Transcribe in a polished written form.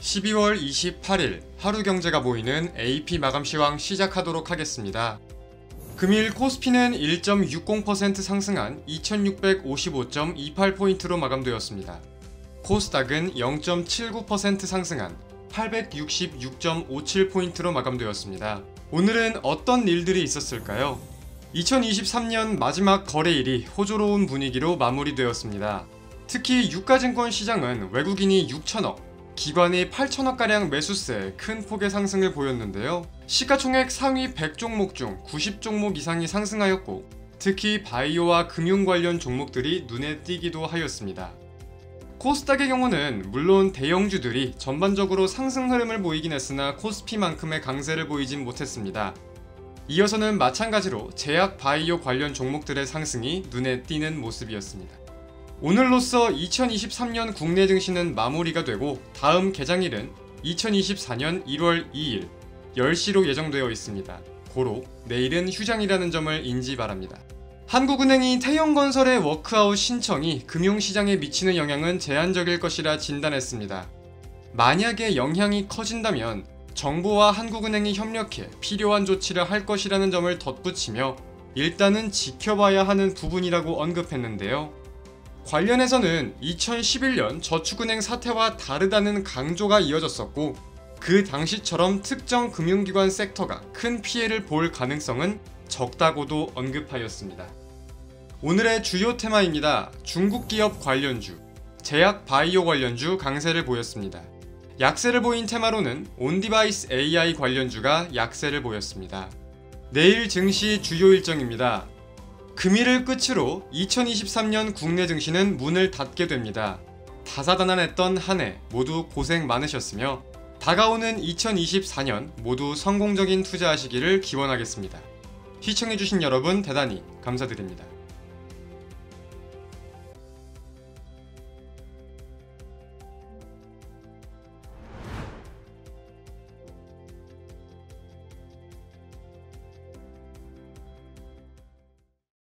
12월 28일 하루경제가 보이는 AP 마감 시황 시작하도록 하겠습니다. 금일 코스피는 1.60% 상승한 2655.28포인트로 마감되었습니다. 코스닥은 0.79% 상승한 866.57포인트로 마감되었습니다. 오늘은 어떤 일들이 있었을까요? 2023년 마지막 거래일이 호조로운 분위기로 마무리되었습니다. 특히 유가증권 시장은 외국인이 6천억, 기관이 8천억가량 매수세에 큰 폭의 상승을 보였는데요. 시가총액 상위 100종목 중 90종목 이상이 상승하였고, 특히 바이오와 금융 관련 종목들이 눈에 띄기도 하였습니다. 코스닥의 경우는 물론 대형주들이 전반적으로 상승 흐름을 보이긴 했으나 코스피만큼의 강세를 보이진 못했습니다. 이어서는 마찬가지로 제약 바이오 관련 종목들의 상승이 눈에 띄는 모습이었습니다. 오늘로써 2023년 국내 증시는 마무리가 되고 다음 개장일은 2024년 1월 2일 10시로 예정되어 있습니다. 고로 내일은 휴장이라는 점을 인지 바랍니다. 한국은행이 태영건설의 워크아웃 신청이 금융시장에 미치는 영향은 제한적일 것이라 진단했습니다. 만약에 영향이 커진다면 정부와 한국은행이 협력해 필요한 조치를 할 것이라는 점을 덧붙이며 일단은 지켜봐야 하는 부분이라고 언급했는데요. 관련해서는 2011년 저축은행 사태와 다르다는 강조가 이어졌었고, 그 당시처럼 특정 금융기관 섹터가 큰 피해를 볼 가능성은 적다고도 언급하였습니다. 오늘의 주요 테마입니다. 중국 기업 관련주, 제약 바이오 관련주 강세를 보였습니다. 약세를 보인 테마로는 온디바이스 AI 관련주가 약세를 보였습니다. 내일 증시 주요 일정입니다. 금일을 끝으로 2023년 국내 증시는 문을 닫게 됩니다. 다사다난했던 한 해 모두 고생 많으셨으며 다가오는 2024년 모두 성공적인 투자하시기를 기원하겠습니다. 시청해주신 여러분 대단히 감사드립니다.